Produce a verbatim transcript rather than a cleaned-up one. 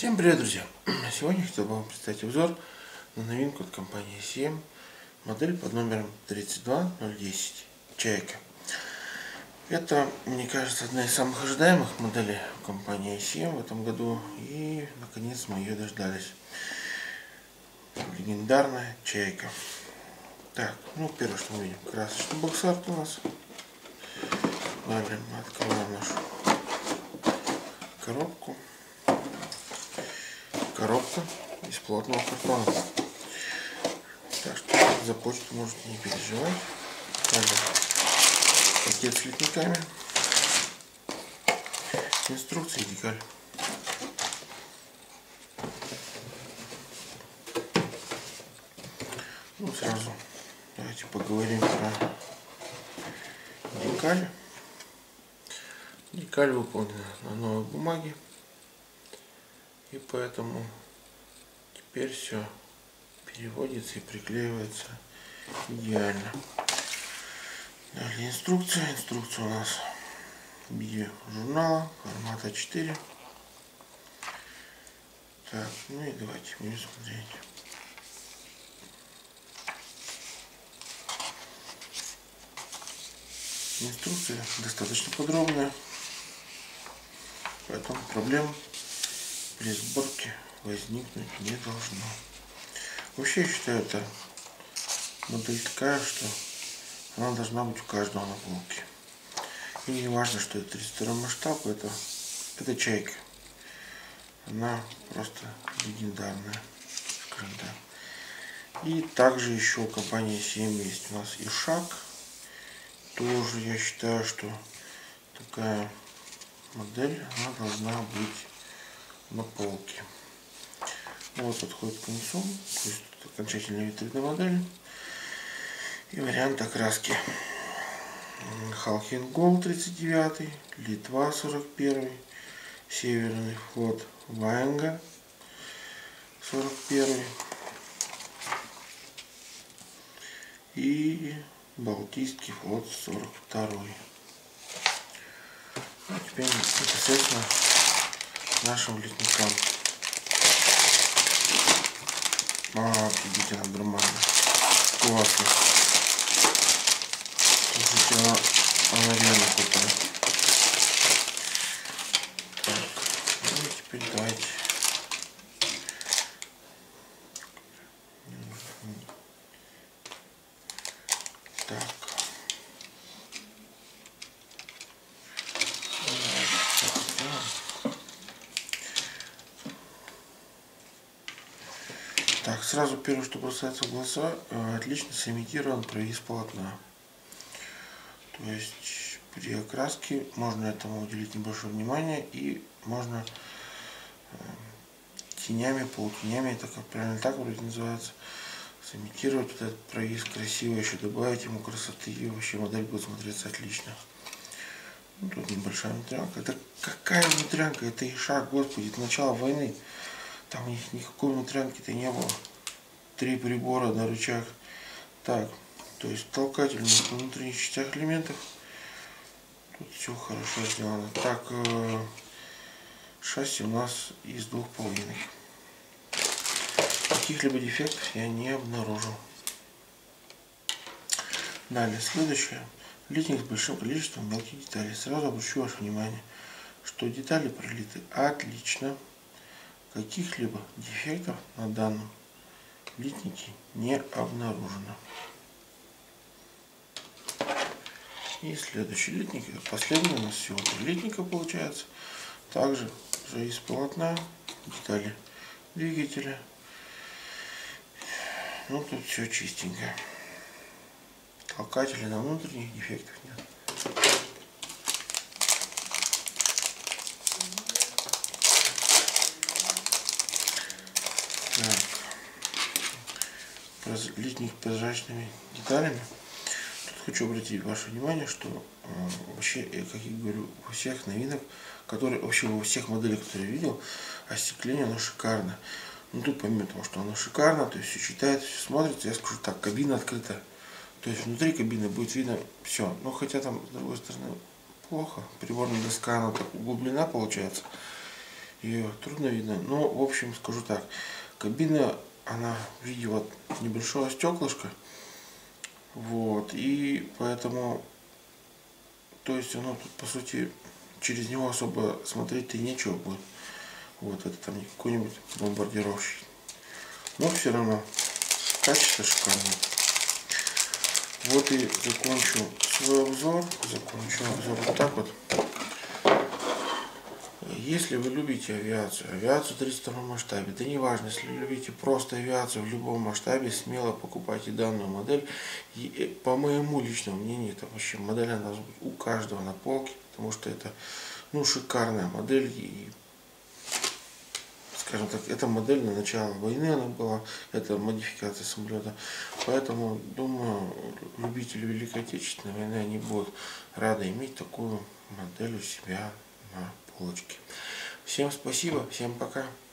Всем привет, друзья! Сегодня хотел бы вам представить обзор на новинку от компании си эм, модель под номером тридцать два ноль десять Чайка. Это, мне кажется, одна из самых ожидаемых моделей компании си эм в этом году, и наконец мы ее дождались. Легендарная Чайка. Так, ну первое, что мы видим, красочный бокс-арт у нас. Далее мы открываем нашу коробку. Коробка из плотного картона. Так что за почту можете не переживать. Далее пакет с литниками. Инструкция и декаль. Ну сразу давайте поговорим про декаль. Декаль выполнена на новой бумаге. И поэтому теперь все переводится и приклеивается идеально. Далее инструкция. Инструкция у нас в виде журнала формата а четыре. Так, ну и давайте будем смотреть. Инструкция достаточно подробная, поэтому проблем при сборке возникнуть не должно. Вообще я считаю, это модель такая, что она должна быть у каждого на полке. И не важно, что это тридцать второй масштаб, это, это Чайка. Она просто легендарная, скажем так. И также еще у компании си эм есть у нас и шаг. Тоже я считаю, что такая модель она должна быть на полке. Вот подходит к концу, то есть тут окончательная витрина модели и вариант окраски. Халхин Гол тридцать девять, Литва сорок один, Северный флот Ваенга сорок один и Балтийский флот сорок два. А теперь непосредственно нашим литникам. А, видите, она нормально. Классно. Слушайте, она, она реально крутая. Так, ну и теперь давайте. Так. Так, сразу первое, что бросается в глаза, отлично сымитирован провис полотна. То есть при окраске можно этому уделить небольшое внимание и можно тенями, полутенями, это как правильно так вроде называется, сымитировать вот этот провис красиво, еще добавить ему красоты, и вообще модель будет смотреться отлично. Ну, тут небольшая внутрянка. Это какая внутрянка? Это и шаг, господи, это начало войны. Там у них никакой внутрянки-то не было. Три прибора на рычаг. Так, то есть толкатель у нас на внутренних частях элементов. Тут все хорошо сделано. Так, э, шасси у нас из двух половинок. Каких-либо дефектов я не обнаружил. Далее, следующее. Литник с большим количеством мелких деталей. Сразу обращу ваше внимание, что детали пролиты отлично. Каких-либо дефектов на данном литнике не обнаружено. И следующий литник, это последний, у нас всего три литника получается. Также уже из полотна, детали двигателя. Ну тут все чистенько. Толкателя на внутренних дефектов нет. Так. Литник с прозрачными деталями. Тут хочу обратить ваше внимание, что э, вообще, как я говорю, во всех новинок, которые вообще во всех моделях, которые я видел, остекление оно шикарно. Но тут помимо того, что оно шикарно, то есть все читает, все смотрится, я скажу так, кабина открыта. То есть внутри кабины будет видно все. Но хотя там, с другой стороны, плохо. Приборная доска, она так углублена получается. ее трудно видно. Но, в общем, скажу так, кабина, она в виде вот небольшого стеклышка. Вот, и поэтому, то есть оно тут, по сути, через него особо смотреть-то и нечего будет. Вот, это там не какой-нибудь бомбардировщик. Но все равно качество шикарное. Вот и закончу свой обзор. Закончу обзор вот так вот. Если вы любите авиацию, авиацию тридцать втором масштабе, да неважно, если вы любите просто авиацию в любом масштабе, смело покупайте данную модель. И, по моему личному мнению, это вообще модель она должна быть у каждого на полке, потому что это, ну, шикарная модель. И, скажем так, эта модель на начало войны она была, это модификация самолета. Поэтому, думаю, любители Великой Отечественной войны, они будут рады иметь такую модель у себя на полочке. Всем спасибо, всем пока.